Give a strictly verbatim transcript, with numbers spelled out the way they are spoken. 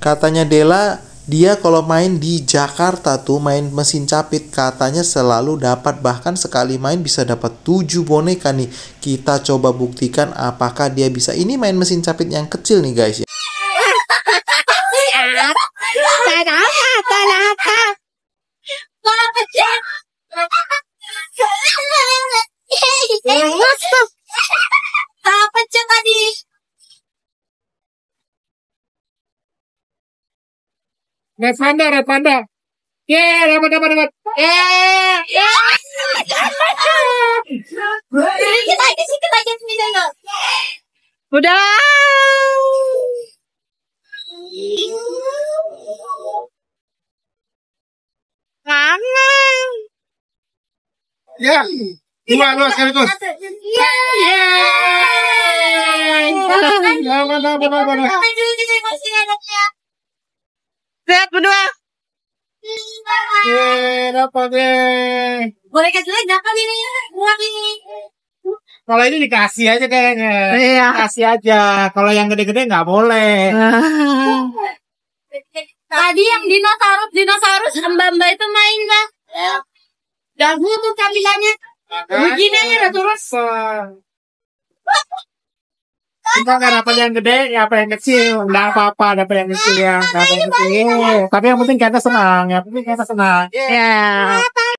Katanya Dela, dia kalau main di Jakarta tuh main mesin capit katanya selalu dapat, bahkan sekali main bisa dapat tujuh boneka nih. Kita coba buktikan apakah dia bisa. Ini main mesin capit yang kecil nih guys ya. Red panda, red panda. Yeah, dapat, dapat, dapat. Yeah, yeah. Sedikit lagi, sedikit lagi misalnya. Udah. Kangen. Ya, dua, dua sekaligus. Ya, ya. Dapat, dapat, dapat. Apa dulu kita masih anaknya? Lihat berdua. Eh, dapat deh. Boleh kasih lagi dapat ini, buat ini. Kalau ini dikasih aja kayaknya. Iya. Kasih aja. Kalau yang gede-gede nggak boleh. Tadi yang dinosaurus, dinosaurus mbak-mbak itu main lah. Dagu tuh tampilannya. Begini aja udah terus. Kita nggak dapat yang gede, ya apa yang kecil. Nggak apa-apa, dapat yang kecil ya. Nggak apa yang kecil. Tapi yang penting kita senang. Yang penting kita senang. Ya.